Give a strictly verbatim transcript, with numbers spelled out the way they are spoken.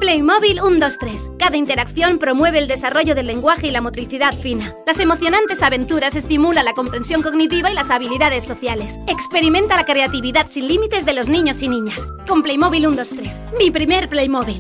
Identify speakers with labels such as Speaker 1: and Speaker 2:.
Speaker 1: Playmobil uno dos tres. Cada interacción promueve el desarrollo del lenguaje y la motricidad fina. Las emocionantes aventuras estimulan la comprensión cognitiva y las habilidades sociales. Experimenta la creatividad sin límites de los niños y niñas. Con Playmobil uno dos tres. Mi primer Playmobil.